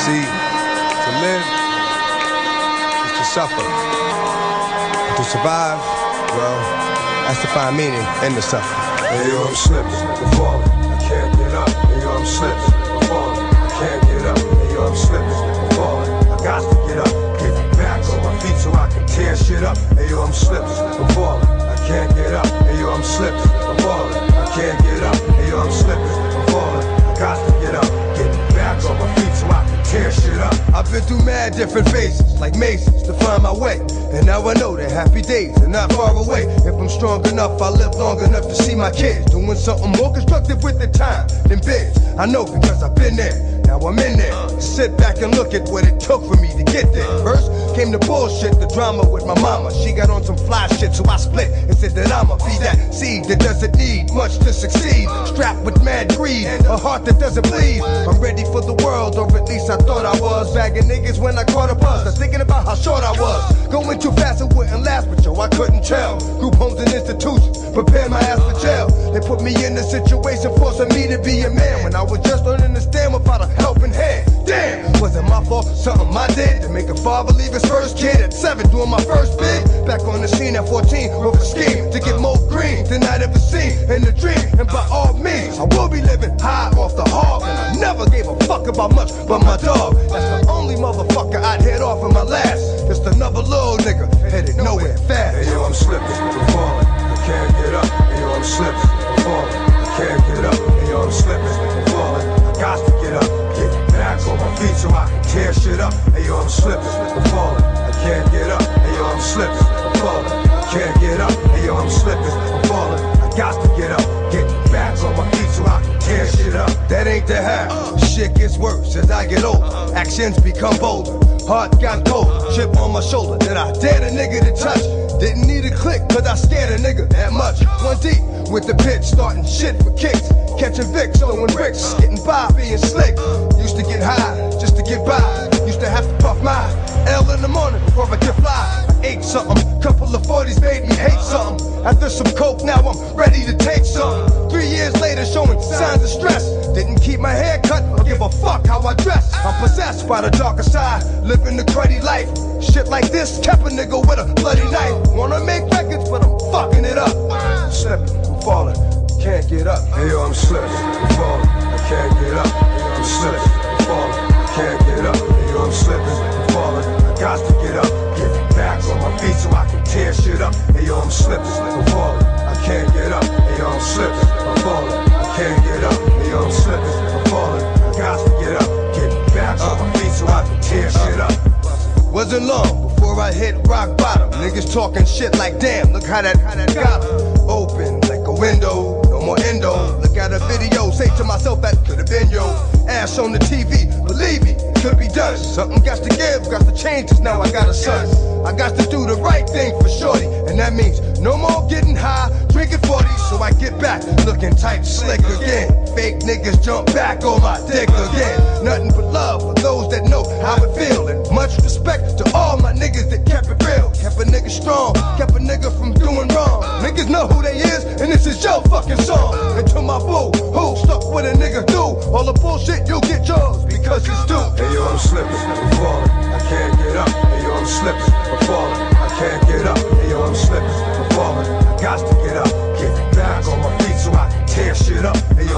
See, to live is to suffer. And to survive, well, that's to find meaning in the suffering. Hey yo, I'm slipping, I'm falling, I can't get up. Hey yo, I'm slipping, I'm falling, I can't get up. Hey yo, I'm slipping, I'm falling, I got to get up. Get back on my feet so I can tear shit up. Hey yo, I'm slipping, I'm falling, I can't get up. Hey yo, I'm slipping, I'm falling, I can't get up. Hey yo, I'm slipping, I'm falling, I got to get up. Get back on my feet so I can tear shit up. I've been through mad different phases, like mazes, to find my way. And now I know that happy days are not far away. If I'm strong enough, I'll live long enough to see my kids doing something more constructive with their time than biz. I know because I've been there, now I'm in there. Sit back and look at what it took for me to get there. First came the bullshit, the drama with my mama. She got on some fly shit, so I split and said that I'ma be that seed that doesn't need much to succeed. Strapped with mad greed, a heart that doesn't bleed. I'm ready for the world, or at least I thought I was. Bagging niggas when I caught a buzz, I'm thinking about how short I was. Going too fast, it wouldn't last, but yo, I couldn't tell. Group homes and institutions, prepare my ass for jail. They put me in a situation forcing me to be a man when I was just learning to stand without a helping hand. Damn, was it my fault? Something I did to make a father leave his first kid at 7 doing my first bid. Back on the scene at 14 with a scheme to get more green than I'd ever seen in a dream. And by all means, I will be living high off the hog. And I never gave a fuck about much but my dog. That's the only motherfucker I'd hit off in my last. Just another little nigga headed nowhere fast. Hey yo, I'm slipping, I'm falling, I can't get up. Hey yo, I'm slipping, I'm falling, I can't get up. Hey yo, I'm slipping, I'm falling, I got to get up. Get back on my feet so I can tear shit up. Hey yo, I'm slipping, I'm falling, I can't get up. Hey yo, I'm slipping, I'm falling, I can't get up. Hey yo, I'm slipping, I'm falling, I got to get up. Get back on my feet so I can tear shit up. That ain't the half. Shit gets worse as I get older. Actions become bolder. Heart got cold. Chip on my shoulder that I dared a nigga to touch. Didn't need a click, cause I scared a nigga that much. One deep with the pitch, starting shit for kicks. Catching Vicks, throwing bricks, getting by, being slick. Used to get high, just to get by. Used to have to puff my L in the morning before I could fly. I ate something, couple of 40s made me hate something. After some coke, now I'm ready to take something. 3 years later, showing signs of stress. Didn't keep my hair cut or give a fuck how I dress. I'm possessed by the darker side, living the cruddy life. Shit like this kept a nigga with a bloody knife. Wanna make records, but I'm fucking it up. I'm slipping, I'm falling, can't get up. Hey yo, I'm slipping, I'm falling, I can't get up. Hey yo, I'm slipping, I'm falling, I can't get up. Hey yo, I'm slipping, I'm falling, I got to get up. Get back on my feet so I can tear shit up. Hey yo, I'm slipping, I'm falling, I can't get up. Hey yo, I'm slipping, I'm falling, I can't get up. Hey yo, I'm slipping, I'm falling, I got to get up. Get back on my feet so I can tear shit up. Wasn't long before I hit rock bottom. Niggas talking shit like damn, look how that got 'em. Open like a window, no more endo. Look at a video, say to myself that could've been yo. Ass on the TV, believe me, it could be done. Something got to give, got to change, cause now I got a son. I got to do the right thing for shorty, and that means no more getting high, drinking 40s, so I get back looking tight, slick again. Fake niggas jump back on my dick again. Nothing but love for those that know how it feel, and much respect to all my niggas that kept it real. Kept a nigga strong, kept a nigga from doing wrong. Niggas know who they is, and this is your fucking song. And to my boo, who stuck with a nigga do all the bullshit, you'll get yours because it's due. Hey yo, I'm slipping, I'm falling, I can't get up. Hey yo, I'm slipping, I'm falling, I can't get up. Hey yo, I'm slipping, I'm falling, I got to get up. Get back on my feet so I can tear shit up. Hey yo,